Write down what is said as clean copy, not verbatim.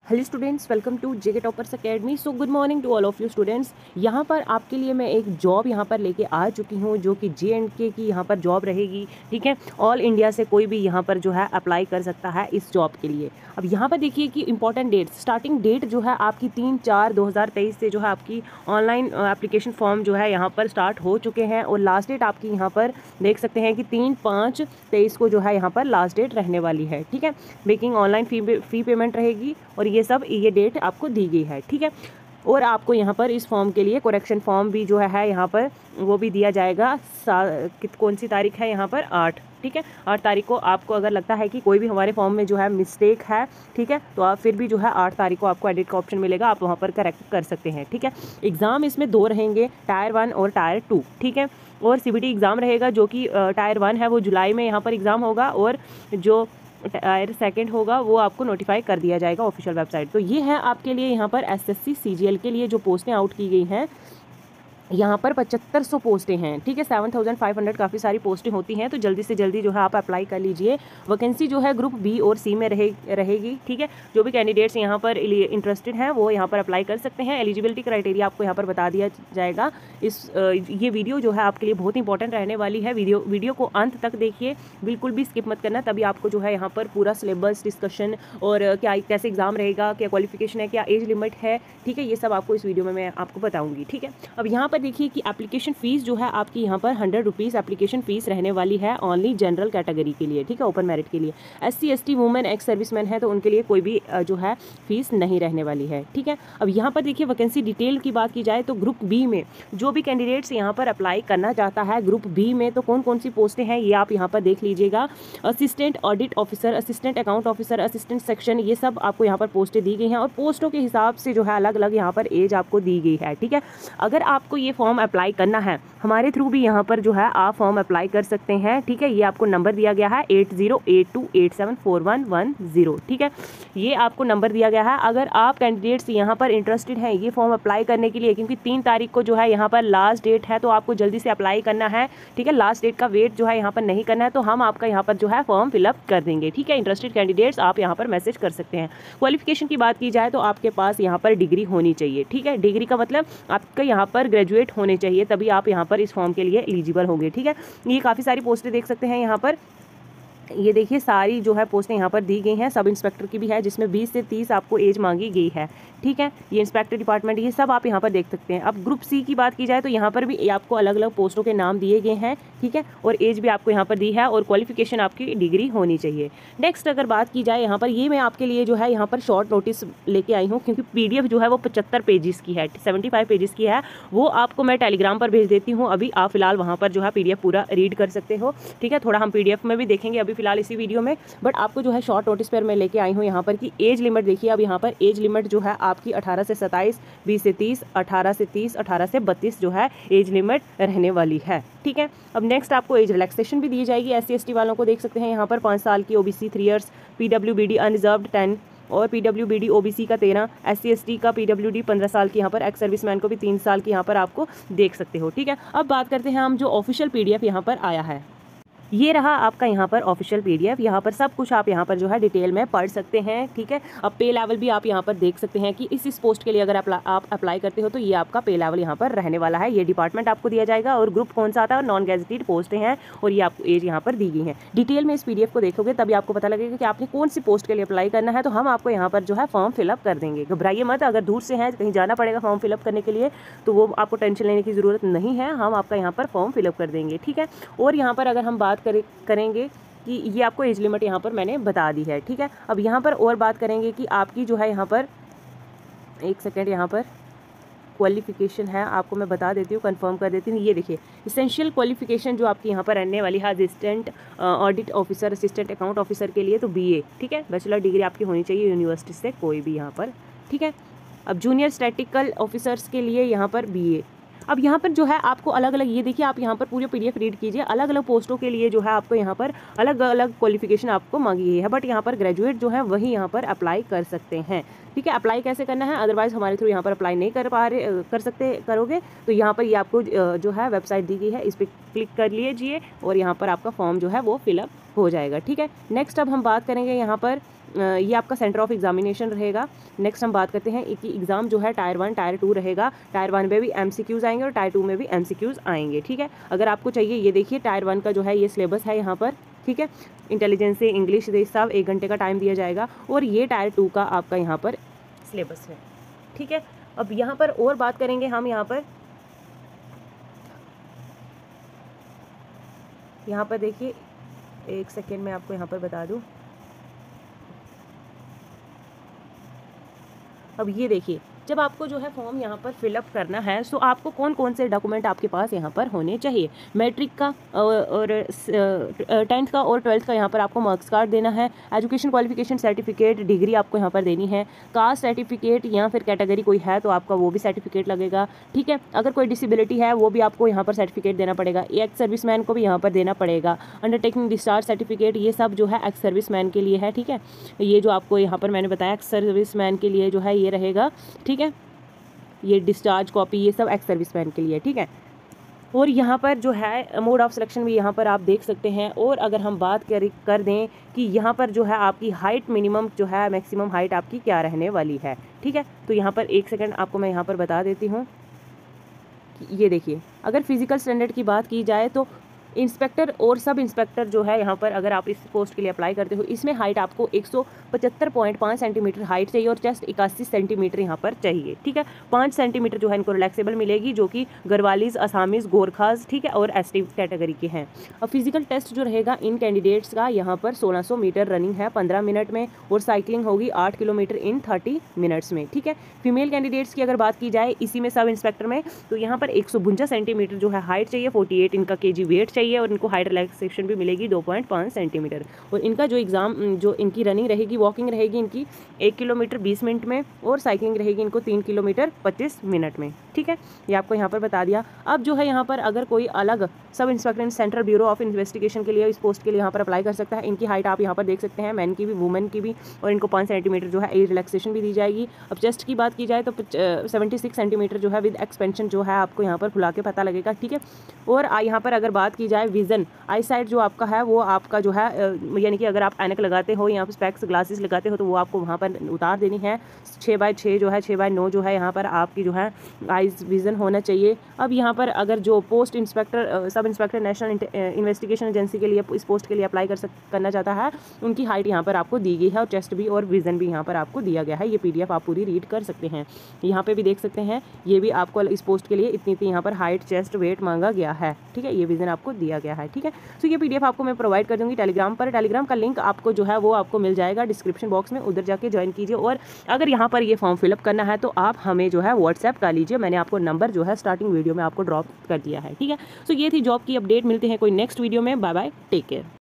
Hello students, welcome to JK Toppers Academy. So good morning to all of you students. यहाँ पर आपके लिए मैं एक जॉब यहाँ पर लेके आ चुकी हूँ जो कि JNK की यहाँ पर जॉब रहेगी। ठीक है, ऑल इंडिया से कोई भी यहाँ पर जो है अप्लाई कर सकता है इस जॉब के लिए। अब यहाँ पर देखिए कि इंपॉर्टेंट डेट, स्टार्टिंग डेट जो है आपकी 3/4/2023 से जो है आपकी ऑनलाइन एप्लीकेशन फॉर्म जो है यहाँ पर स्टार्ट हो चुके हैं और लास्ट डेट आपकी यहाँ पर देख सकते हैं कि 3/5/23 को जो है यहाँ पर लास्ट डेट रहने वाली है। ठीक है, मेकिंग ऑनलाइन फ़ी पेमेंट रहेगी और ये डेट आपको दी गई है। ठीक है, और आपको यहाँ पर इस फॉर्म के लिए करेक्शन फॉर्म भी जो है यहाँ पर वो भी दिया जाएगा। कौन सी तारीख है यहाँ पर 8। ठीक है, 8 तारीख को आपको अगर लगता है कि कोई भी हमारे फॉर्म में जो है मिस्टेक है, ठीक है, तो आप फिर भी जो है 8 तारीख को आपको एडिट का ऑप्शन मिलेगा, आप वहाँ पर करेक्ट कर सकते हैं। ठीक है, एग्ज़ाम इसमें 2 रहेंगे, टायर 1 और टायर 2। ठीक है, और CBT एग्ज़ाम रहेगा जो कि टायर 1 है वो जुलाई में यहाँ पर एग्ज़ाम होगा और जो टायर सेकंड होगा वो आपको नोटिफाई कर दिया जाएगा ऑफिशियल वेबसाइट। तो ये है आपके लिए यहाँ पर SSC CGL के लिए जो पोस्टें आउट की गई हैं। यहाँ पर 7500 पोस्टें हैं। ठीक है, 7500 काफ़ी सारी पोस्टें होती हैं, तो जल्दी से जल्दी जो है आप अप्लाई कर लीजिए। वैकेंसी जो है ग्रुप B और C में रहेगी। ठीक है, जो भी कैंडिडेट्स यहाँ पर इंटरेस्टेड हैं वो यहाँ पर अप्लाई कर सकते हैं। एलिजिबिलिटी क्राइटेरिया आपको यहाँ पर बता दिया जाएगा। ये वीडियो जो है आपके लिए बहुत इंपॉर्टेंट रहने वाली है। वीडियो को अंत तक देखिए, बिल्कुल भी स्किप मत करना, तभी आपको जो है यहाँ पर पूरा सिलेबस डिस्कशन और क्या कैसे एग्जाम रहेगा, क्या क्वालिफिकेशन है, क्या एज लिमिट है, ठीक है, ये सब आपको इस वीडियो में मैं आपको बताऊँगी। ठीक है, अब यहाँ पर देखिए कि एप्लीकेशन फ़ीस जो है आपकी यहाँ पर 100 रुपीज़ एप्लीकेशन फ़ीस रहने वाली है ओनली जनरल कैटेगरी के लिए। ठीक है, ओपन मेरिट के लिए। SC ST women ex serviceman है तो उनके लिए कोई भी जो है फीस नहीं रहने वाली है। ठीक है, अब यहाँ पर देखिए वैकेंसी डिटेल की बात की जाए तो ग्रुप B में जो भी कैंडिडेट्स यहाँ पर अप्लाई करना चाहता है ग्रुप B में, तो कौन कौन सी पोस्टें हैं ये आप यहाँ पर देख लीजिएगा। Assistant audit officer, assistant account officer, assistant section, ये सब आपको यहाँ पर पोस्टें दी गई हैं और पोस्टों के हिसाब से जो है अलग अलग यहाँ पर एज आपको दी गई है। ठीक है, अगर आपको ये फॉर्म अप्लाई करना है हमारे थ्रू भी यहाँ पर जो है आप फॉर्म अप्लाई कर सकते हैं। ठीक है, ये आपको नंबर दिया गया है 8082874110। ठीक है, ये आपको नंबर दिया गया है। अगर आप कैंडिडेट्स यहाँ पर इंटरेस्टेड हैं ये फॉर्म अप्लाई करने के लिए, क्योंकि 3 तारीख को जो है यहाँ पर लास्ट डेट है, तो आपको जल्दी से अप्लाई करना है। ठीक है, लास्ट डेट का वेट जो है यहाँ पर नहीं करना है, तो हम आपका यहाँ पर जो है फॉर्म फिलअप कर देंगे। ठीक है, इंटरेस्टेड कैंडिडेट्स आप यहाँ पर मैसेज कर सकते हैं। क्वालिफिकेशन की बात की जाए तो आपके पास यहाँ पर डिग्री होनी चाहिए। ठीक है, डिग्री का मतलब आपका यहाँ पर ग्रेजुएट होने चाहिए, तभी आप यहाँ पर इस फॉर्म के लिए एलिजिबल होंगे। ठीक है, ये काफ़ी सारी पोस्टें देख सकते हैं यहाँ पर। ये देखिए सारी जो है पोस्टें यहाँ पर दी गई हैं। सब इंस्पेक्टर की भी है जिसमें 20 से 30 आपको एज मांगी गई है। ठीक है, ये इंस्पेक्टर डिपार्टमेंट, ये सब आप यहाँ पर देख सकते हैं। अब ग्रुप C की बात की जाए तो यहाँ पर भी आपको अलग अलग पोस्टों के नाम दिए गए हैं। ठीक है, और एज भी आपको यहाँ पर दी है और क्वालिफिकेशन आपकी डिग्री होनी चाहिए। नेक्स्ट अगर बात की जाए यहाँ पर, ये मैं आपके लिए जो है यहाँ पर शॉर्ट नोटिस लेके आई हूँ, क्योंकि PDF जो है वो 75 पेजेस की है, 75 पेजेस की है। वो आपको मैं टेलीग्राम पर भेज देती हूँ। अभी आप फिलहाल वहाँ पर जो है PDF पूरा रीड कर सकते हो। ठीक है, थोड़ा हम PDF में भी देखेंगे अभी फिलहाल इसी वीडियो में, बट आपको जो है शॉर्ट नोटिस पर मैं लेके आई हूँ यहाँ पर कि एज लिमिट देखिए। अब यहाँ पर एज लिमिट जो है आपकी 18 से 27, 20 से 30, 18 से 30, 18 से 32 जो है एज लिमिट रहने वाली है। ठीक है, अब नेक्स्ट आपको एज रिलैक्सेशन भी दी जाएगी। SC ST वालों को देख सकते हैं यहाँ पर 5 साल की, OBC 3 ईयर्स, PWBD अनरिजर्व्ड 10 और PWBD OBC का 13, SC ST का PWD 15 साल की, यहाँ पर एक्स सर्विसमैन को भी 3 साल की यहाँ पर आपको देख सकते हो। ठीक है, अब बात करते हैं हम जो ऑफिशियल PDF यहाँ पर आया है। ये रहा आपका यहाँ पर ऑफिशियल PDF। यहाँ पर सब कुछ आप यहाँ पर जो है डिटेल में पढ़ सकते हैं। ठीक है, अब पे लेवल भी आप यहाँ पर देख सकते हैं कि इस पोस्ट के लिए अगर आप अप्लाई करते हो तो ये आपका पे लेवल यहाँ पर रहने वाला है। ये डिपार्टमेंट आपको दिया जाएगा और ग्रुप कौन सा आता है और नॉन गैजेटेड पोस्टें हैं और ये आपको एज यहाँ पर दी गई है। डिटेल में इस PDF को देखोगे तभी आपको पता लगेगा कि आपने कौन सी पोस्ट के लिए अप्लाई करना है, तो हम आपको यहाँ पर जो है फॉर्म फिलअप कर देंगे। घबराइए मत, अगर दूर से हैं कहीं जाना पड़ेगा फॉर्म फिलअप करने के लिए तो वो आपको टेंशन लेने की ज़रूरत नहीं है, हम आपका यहाँ पर फॉर्म फिलअप कर देंगे। ठीक है, और यहाँ पर अगर हम बात करेंगे कि ये आपको एज लिमिट यहाँ पर मैंने बता दी है। ठीक है, अब यहाँ पर और बात करेंगे कि आपकी जो है यहाँ पर, एक सेकेंड, यहाँ पर क्वालिफिकेशन है आपको मैं बता देती हूँ, कंफर्म कर देती हूँ। ये देखिए इसेंशियल क्वालिफिकेशन जो आपकी यहाँ पर रहने वाली है, assistant audit officer, assistant account officer के लिए तो BA। ठीक है, बैचलर डिग्री आपकी होनी चाहिए यूनिवर्सिटी से, कोई भी यहाँ पर। ठीक है, अब जूनियर स्टैटिकल ऑफिसर्स के लिए यहाँ पर BA। अब यहाँ पर जो है आपको अलग अलग, ये देखिए आप यहाँ पर पूरी PDF रीड कीजिए, अलग अलग पोस्टों के लिए जो है आपको यहाँ पर अलग अलग क्वालिफिकेशन आपको मांगी गई है, बट यहाँ पर ग्रेजुएट जो है वही यहाँ पर अप्लाई कर सकते हैं। ठीक है, अप्लाई कैसे करना है, अदरवाइज हमारे थ्रू यहाँ पर अप्लाई नहीं करोगे तो यहाँ पर ये आपको जो है वेबसाइट दी गई है, इस पर क्लिक कर लीजिए और यहाँ पर आपका फॉर्म जो है वो फिलअप हो जाएगा। ठीक है, नेक्स्ट अब हम बात करेंगे यहाँ पर ये आपका सेंटर ऑफ एग्जामिनेशन रहेगा। नेक्स्ट हम बात करते हैं कि एग्ज़ाम जो है टायर 1 टायर 2 रहेगा। टायर 1 में भी MCQs आएंगे और टायर 2 में भी MCQs आएंगे, ठीक है। अगर आपको चाहिए, ये देखिए टायर 1 का जो है ये सिलेबस है यहाँ पर, ठीक है। इंटेलिजेंस से इंग्लिश से सब 1 घंटे का टाइम दिया जाएगा और ये टायर 2 का आपका यहाँ पर सिलेबस है, ठीक है। अब यहाँ पर और बात करेंगे हम, यहाँ पर देखिए, एक सेकेंड में आपको यहाँ पर बता दूँ। अब ये देखिए, जब आपको जो है फॉर्म यहाँ पर फिलअप करना है तो आपको कौन कौन से डॉक्यूमेंट आपके पास यहाँ पर होने चाहिए। मैट्रिक का और 10th का और 12th का यहाँ पर आपको मार्क्स कार्ड देना है। एजुकेशन क्वालिफिकेशन सर्टिफिकेट, डिग्री आपको यहाँ पर देनी है। कास्ट सर्टिफिकेट या फिर कैटेगरी कोई है तो आपका वो भी सर्टिफिकेट लगेगा, ठीक है। अगर कोई डिसेबिलिटी है वो भी आपको यहाँ पर सर्टिफिकेट देना पड़ेगा। एक्स सर्विसमैन को भी यहाँ पर देना पड़ेगा। अंडरटेकिंग डिस्चार्ज सर्टिफिकेट, ये सब जो है एक्स सर्विसमैन के लिए है, ठीक है। ये जो आपको यहाँ पर मैंने बताया एक्स सर्विसमैन के लिए जो है ये रहेगा, ठीक है। ये डिस्चार्ज कॉपी, ये सब एक्स सर्विसमैन के लिए, ठीक है। और यहाँ पर जो है मोड ऑफ सिलेक्शन भी यहाँ पर आप देख सकते हैं। और अगर हम बात कर दें कि यहाँ पर जो है आपकी हाइट मिनिमम जो है मैक्सिमम हाइट आपकी क्या रहने वाली है, ठीक है। तो यहाँ पर एक सेकंड आपको मैं यहाँ पर बता देती हूँ कि ये देखिए, अगर फिजिकल स्टैंडर्ड की बात की जाए तो इंस्पेक्टर और सब इंस्पेक्टर जो है यहाँ पर अगर आप इस पोस्ट के लिए अप्लाई करते हो, इसमें हाइट आपको 175.5 सेंटीमीटर हाइट चाहिए और चेस्ट 81 सेंटीमीटर यहाँ पर चाहिए, ठीक है। 5 सेंटीमीटर जो है इनको रिलैक्सेबल मिलेगी, जो कि गढ़वालीज, असामीज, गोरखाज, ठीक है, और एसटी कैटेगरी के हैं। अब फिजिकल टेस्ट जो रहेगा इन कैंडिडेट्स का यहाँ पर 1600 मीटर रनिंग है 15 मिनट में और साइकिलिंग होगी 8 किलोमीटर इन 30 मिनट्स में, ठीक है। फीमेल कैंडिडेट्स की अगर बात की जाए इसी में सब इंस्पेक्टर में, तो यहाँ पर 152 सेंटीमीटर जो है हाइट चाहिए, 48 इनका केजी वेट चाहिए और इनको हाइट रिलैक्सेशन भी मिलेगी 2.5 सेंटीमीटर। और इनका जो एग्ज़ाम जो इनकी रनिंग रहेगी, वॉकिंग रहेगी इनकी 1 किलोमीटर 20 मिनट में और साइकिलिंग रहेगी इनको 3 किलोमीटर 25 मिनट में, ठीक है। ये आपको यहाँ पर बता दिया। अब जो है यहाँ पर अगर कोई अलग sub inspector central bureau of investigation के लिए इस पोस्ट के लिए यहाँ पर अप्लाई कर सकता है। इनकी हाइट आप यहाँ पर देख सकते हैं, मैन की भी वुमेन की भी, और इनको 5 सेंटीमीटर जो है एज रिलैक्सेशन भी दी जाएगी। अब चेस्ट की बात की जाए तो 76 सेंटीमीटर जो है विद एक्सपेंशन जो है आपको यहाँ पर खुला के पता लगेगा, ठीक है। और यहाँ पर अगर बात की जाए विजन, आई साइड जो आपका है वो आपका जो है यानी कि अगर आप ऐनक लगाते हो या स्पेक्स ग्लासेस लगाते हो तो वो आपको वहाँ पर उतार देनी है। 6/6 जो है 6/9 जो है यहाँ पर आपकी जो है आइज विजन होना चाहिए। अब यहाँ पर अगर जो post inspector sub inspector national investigation agency के लिए इस पोस्ट के लिए अप्लाई करना चाहता है, उनकी हाइट यहाँ पर आपको दी गई है और चेस्ट भी और विजन भी यहाँ पर आपको दिया गया है। ये PDF आप पूरी रीड कर सकते हैं, यहाँ पे भी देख सकते हैं। ये भी आपको इस पोस्ट के लिए इतनी यहाँ पर हाइट, चेस्ट, वेट मांगा गया है, ठीक है। ये विजन आपको दिया गया है, ठीक है। तो ये PDF आपको मैं प्रोवाइड कर दूंगी टेलीग्राम पर। टेलीग्राम का लिंक आपको जो है वो आपको मिल जाएगा डिस्क्रिप्शन बॉक्स में, उधर जाके ज्वाइन कीजिए। और अगर यहाँ पर ये फॉर्म फिलअप करना है तो आप हमें जो है व्हाट्सएप कर लीजिए, मैंने आपको नंबर जो है स्टार्टिंग वीडियो में आपको ड्रॉप कर दिया है, ठीक है। तो ये थी जॉब की अपडेट। मिलते हैं कोई नेक्स्ट वीडियो में। Bye bye, take care.